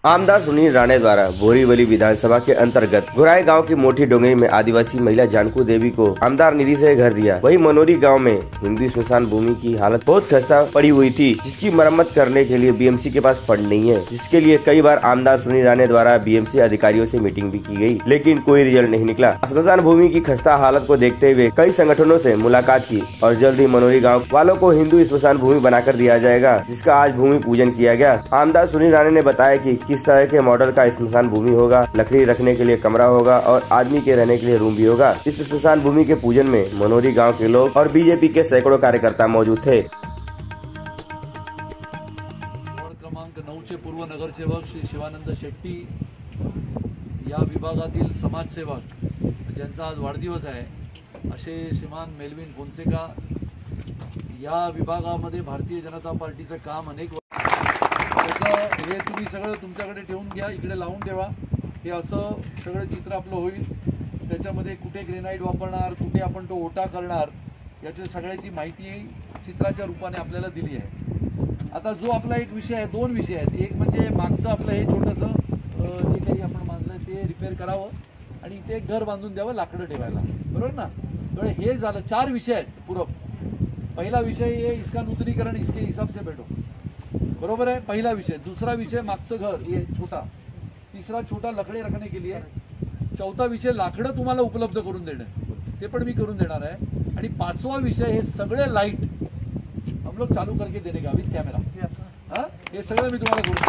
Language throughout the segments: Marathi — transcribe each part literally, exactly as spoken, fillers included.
आमदार सुनील राणे द्वारा बोरीवली विधानसभा के अंतर्गत गुराई गांव की मोटी डोंगरी में आदिवासी महिला जानकू देवी को आमदार निधि से घर दिया। वही मनोरी गांव में हिंदू स्मशान भूमि की हालत बहुत खस्ता पड़ी हुई थी, जिसकी मरम्मत करने के लिए बीएमसी के पास फंड नहीं है, जिसके लिए कई बार आमदार सुनील राणे द्वारा बीएमसी अधिकारियों से मीटिंग भी की गई, लेकिन कोई रिजल्ट नहीं निकला। स्मशान भूमि की खस्ता हालत को देखते हुए कई संगठनों से मुलाकात की और जल्द ही मनोरी गाँव वालों को हिंदू स्मशान भूमि बनाकर दिया जाएगा, जिसका आज भूमि पूजन किया गया। आमदार सुनील राणे ने बताया कि किस तरह के मॉडल का स्मशान भूमि होगा, लकड़ी रखने के लिए कमरा होगा और आदमी के रहने के लिए रूम भी होगा। इस स्मशान भूमि के पूजन में मनोरी गांव के लोग और बीजेपी के सैकड़ों कार्यकर्ता मौजूद थे। क्रमांक नऊ चे पूर्व नगरसेवक श्री शिवानंद शेट्टी या विभागातील समाजसेवक ज्यांचा आज वाढदिवस आहे असे श्रीमान मेलविन फोन्सेका या विभागामध्ये भारतीय जनता पार्टीचं काम अनेक हे तुम्ही सगळं तुमच्याकडे ठेवून घ्या, इकडे लावून ठेवा। हे असं सगळं चित्र आपलं होईल। त्याच्यामध्ये कुठे ग्रेनाइट वापरणार, कुठे आपण तो ओटा करणार, याची सगळ्याची माहिती चित्राच्या रूपाने आपल्याला दिली आहे। आता जो आपला एक विषय आहे, दोन विषय आहेत। एक म्हणजे मागचं आपलं हे छोटंसं जे काही आपण बांधलं ते रिपेअर करावं आणि इथे एक घर बांधून द्यावं लाकडं ठेवायला, बरोबर ना। तर हे झालं, चार विषय आहेत पूरक। पहिला विषय ये इसका नूतनीकरण इसके हिसाब से बैठो, बरोबर है, पहला विषय। दूसरा विषय मागचं घर ये छोटा, तीसरा छोटा लकड़े रखने के लिए, चौथा विषय लाकडं तुम्हाला उपलब्ध करून देणे, ते पण मी करून देणार आहे। आणि पाचवा विषय हे सगळे लाईट हम लोग चालू करके देने का विथ कॅमेरा, हां हे सगळं मी तुम्हाला करून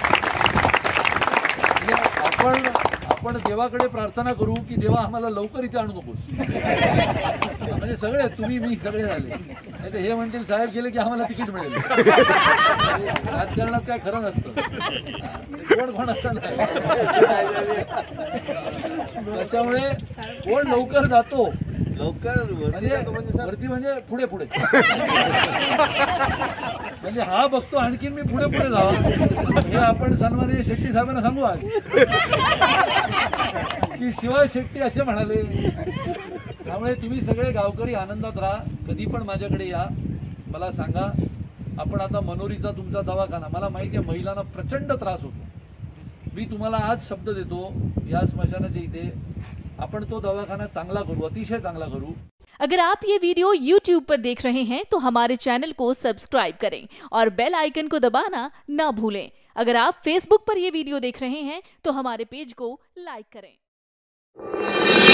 देईन। आपण आपण देवाकडे प्रार्थना करू की देवा आम्हाला लवकर इथे आणू नकोस, म्हणजे सगळे तुम्ही मी सगळे झाले, नाही तर हे म्हणतील साहेब गेले की आम्हाला तिकीट मिळेल। राजकारणात काय खरं नसतं, कोण कोण असं नाही, त्याच्यामुळे कोण लवकर जातो लवकर म्हणजे वरती म्हणजे पुढे पुढे म्हणजे हा बघतो आणखीन मी पुढे पुढे जावा, हे आपण सन्माननीय शेट्टी साहेबांना सांगू आज की शिवाय शेट्टी असे म्हणाले। त्यामुळे तुम्ही सगळे गावकरी आनंदात राहा, कधी पण माझ्याकडे या, मला सांगा। आपण आता मनोरीचा तुमचा दवाखाना, मला माहिती आहे महिलांना प्रचंड त्रास होतो, मी तुम्हाला आज शब्द देतो या स्मशानाच्या इथे अपन तो दवाखाना चांगला करू, अतिशय चांगला करू। अगर आप ये वीडियो यूट्यूब पर देख रहे हैं तो हमारे चैनल को सब्सक्राइब करें और बेल आइकन को दबाना ना भूलें। अगर आप फेसबुक पर ये वीडियो देख रहे हैं तो हमारे पेज को लाइक करें।